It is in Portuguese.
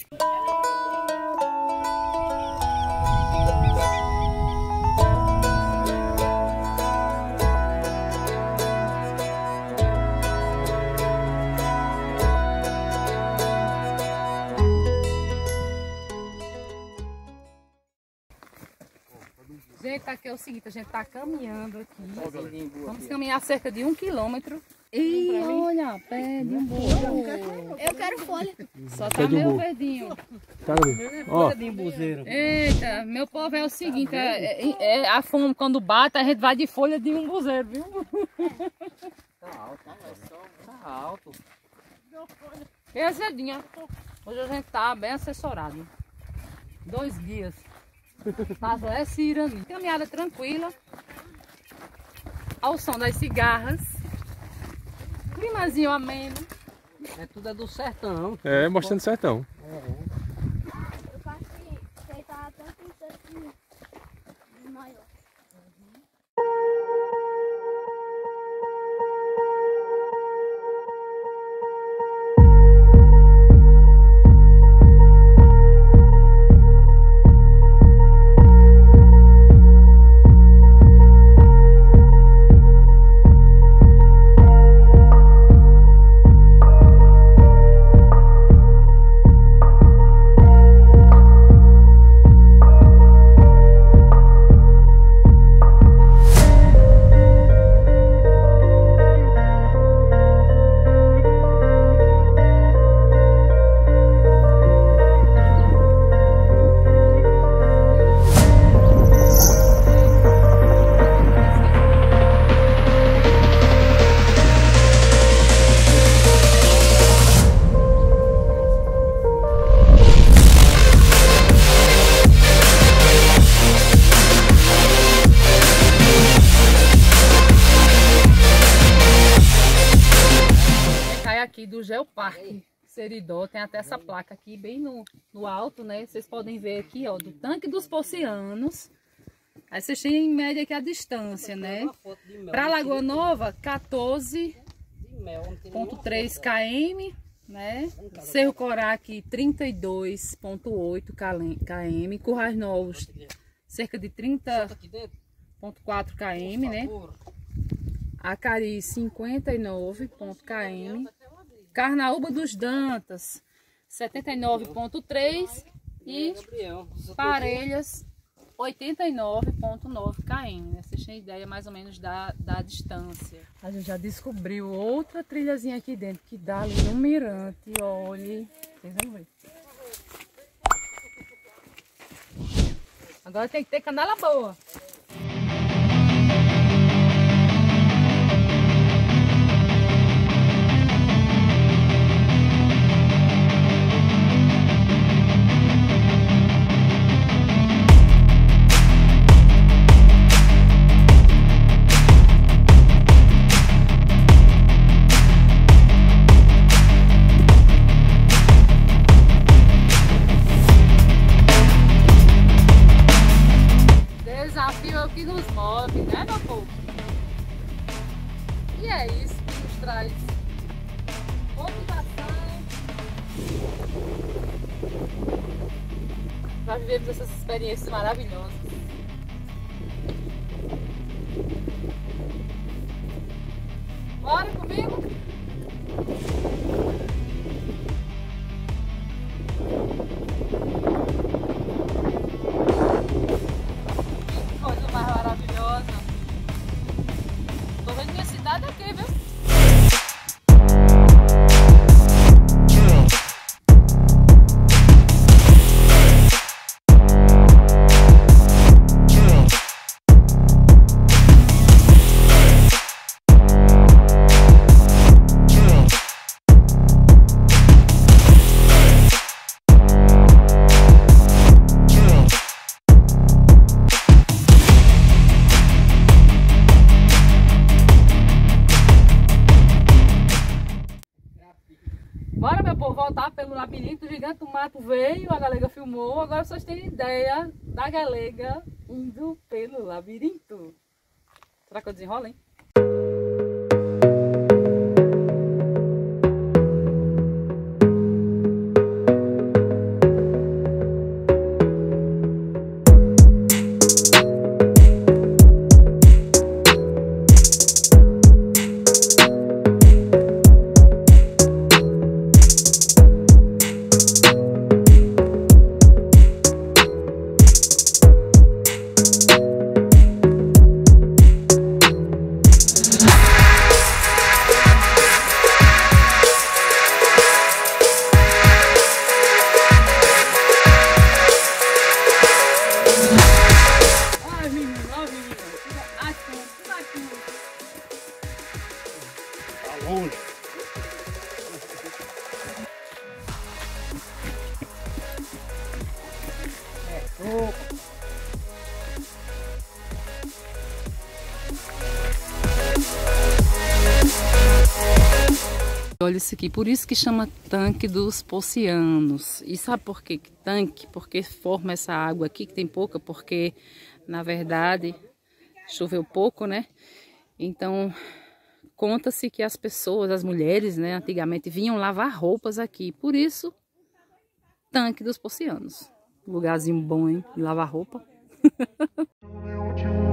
Gente, aqui é o seguinte, a gente tá caminhando aqui. Vamos caminhar cerca de 1 quilômetro. E olha, pé de um burro. Eu quero folha. Só tá meu verdinho. Tá, ó. Eita, meu povo, é o seguinte, a fome quando bate, a gente vai de folha de umbuzeiro, viu? Tá alto. E a Zedinha, hoje a gente tá bem assessorado. 2 dias. Mas é Cirani. Caminhada tranquila. Ao som das cigarras. Climazinho ameno. É tudo do sertão. É, mostrando sertão. Eu acho que ele tá até pensando de maior. Aqui do Geoparque Seridó, tem até essa placa aqui bem no alto, né? Vocês podem ver aqui, ó, do Tanque dos Pocianos. Aí vocês têm em média aqui a distância, né? Para Lagoa Nova, 14,3 km, né? Cerro Corá aqui, 32,8 km. Currais Novos, cerca de 30,4 km, né? Acari, 59 km. Carnaúba dos Dantas, 79,3 e Parelhas, 89,9 km. Né? Vocês têm ideia mais ou menos da distância. A gente já descobriu outra trilhazinha aqui dentro que dá ali no mirante. Olha, vocês vão ver. Agora tem que ter canela boa. Desafio é o que nos move, né, meu povo? E é isso que nos traz motivação. Nós vivemos essas experiências maravilhosas. Bora comigo? Coisa mais maravilhosa. Tô vendo minha cidade aqui, viu? Bora, meu povo, voltar pelo labirinto. O Gigante do Mato veio, a galega filmou. Agora vocês têm ideia da galega indo pelo labirinto. Será que eu desenrolo, hein? Olha isso aqui, por isso que chama tanque dos Poncianos. E sabe por que tanque? Porque forma essa água aqui que tem pouca, porque na verdade choveu pouco, né? Então conta-se que as pessoas, as mulheres, né, antigamente vinham lavar roupas aqui. Por isso, tanque dos Poncianos. Lugarzinho bom, hein? De lavar roupa.